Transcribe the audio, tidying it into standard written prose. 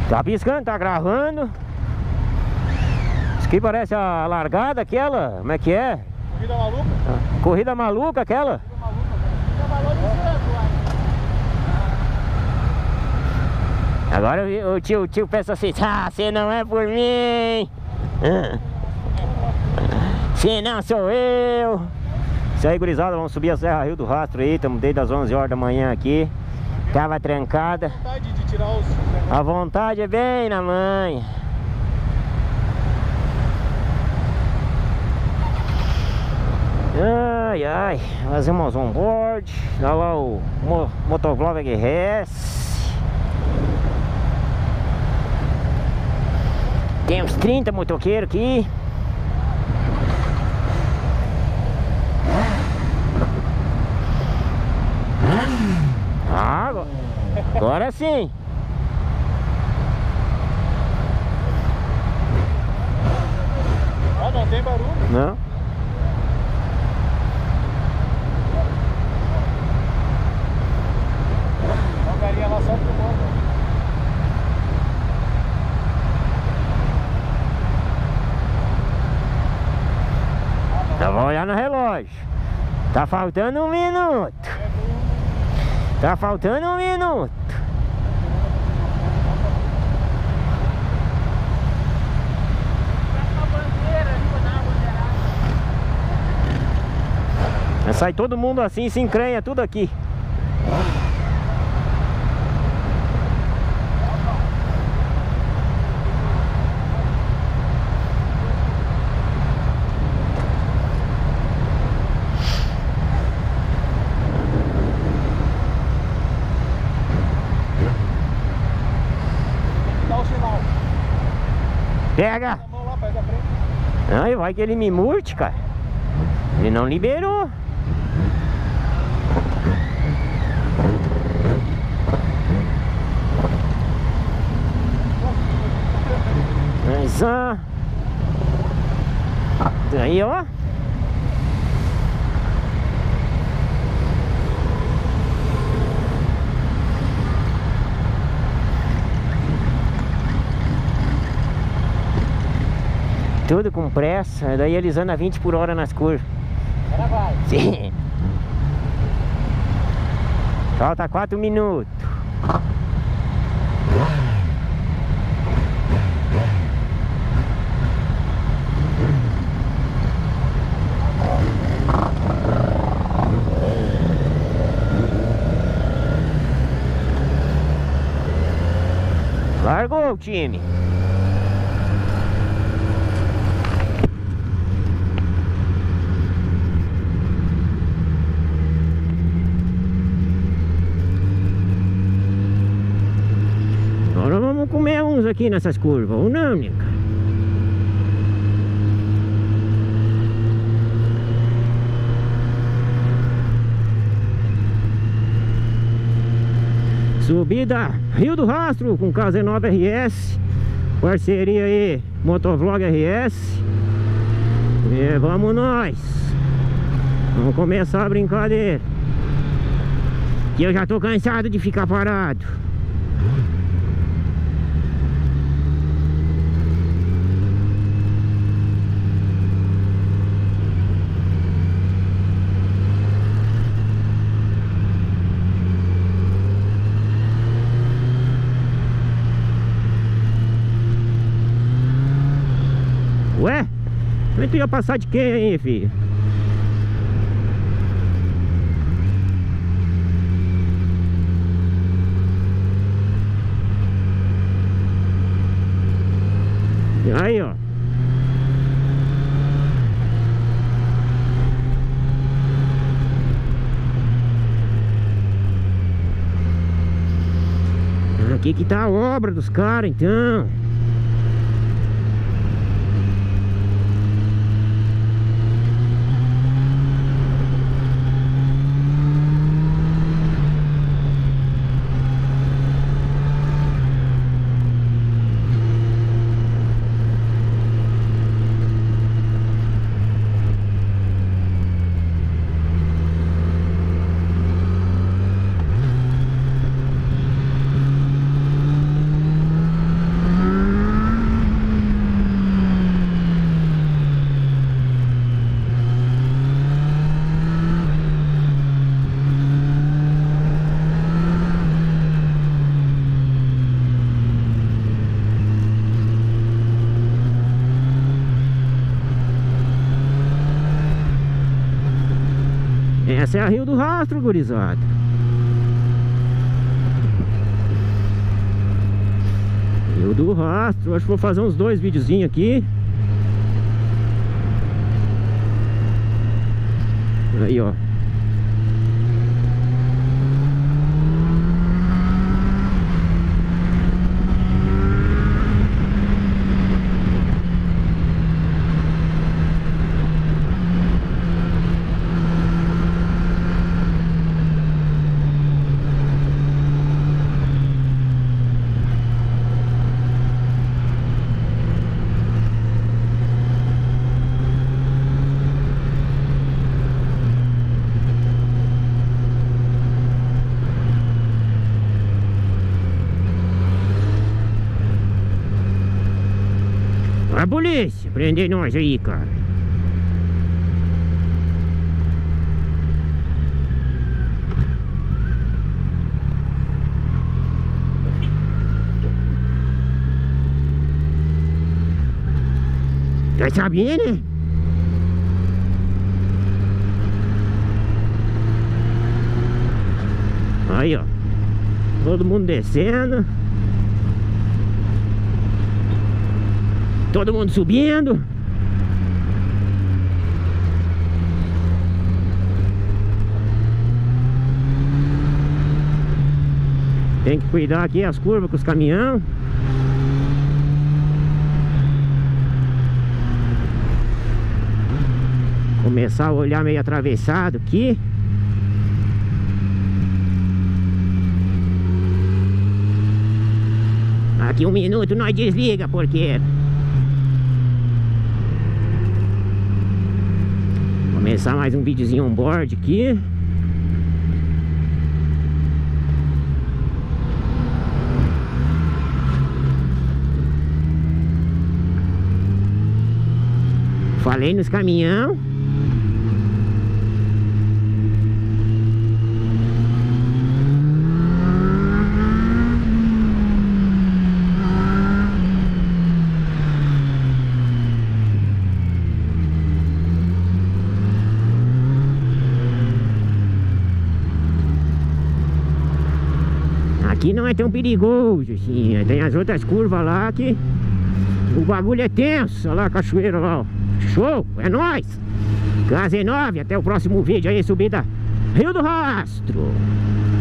Tá piscando, tá gravando. Isso aqui parece a largada aquela. Como é que é? Corrida maluca? Corrida maluca aquela? Agora o tio pensa assim: ah, você não é por mim. Se não sou eu. Isso aí, gurizada, vamos subir a Serra Rio do Rastro aí. Estamos desde as 11 horas da manhã aqui. Tava trancada. Vontade de tirar os... A vontade é bem na manha. Ai, ai, fazemos on-board. Olha lá o Motovlog RS. Tem uns 30 motoqueiros aqui. Ah, agora sim. Ah, não tem barulho? Não. Uma galinha lá só filmando. Eu vou olhar no relógio. Tá faltando 1 minuto. Tá faltando 1 minuto. Sai todo mundo assim, se encrenha tudo aqui. Dá o sinal. Pega! A mão lá, pega a frente. Ai, vai que ele me murte, cara. Ele não liberou. Mas aí, ó. Tudo com pressa, daí eles andam a 20 por hora nas curvas. Agora vai. Sim. Falta 4 minutos. Largou o time. Agora vamos comer uns aqui nessas curvas, ou não, Nica? Subida Rio do Rastro com KZ9 RS. Parceria aí, Motovlog RS. E vamos nós. Vamos começar a brincadeira. Que eu já tô cansado de ficar parado. Ué? Como é que tu ia passar de quem aí, filho? Aí, ó. Aqui que tá a obra dos caras, então. Essa é a Rio do Rastro, gurizada. Rio do Rastro. Acho que vou fazer uns 2 videozinhos aqui. Aí, ó. A polícia, prender nós aí, cara. Tá sabendo, né? Aí, ó. Todo mundo descendo. Todo mundo subindo. Tem que cuidar aqui as curvas com os caminhão. Começar a olhar meio atravessado aqui. Aqui 1 minuto nós desliga, porqueiro. Começar mais um videozinho on board aqui. Falei nos caminhão. Aqui não é tão perigoso assim. Tem as outras curvas lá que o bagulho é tenso. Olha lá a cachoeira lá, ó. Show, é nóis. KZ9, até o próximo vídeo aí, subida Rio do Rastro.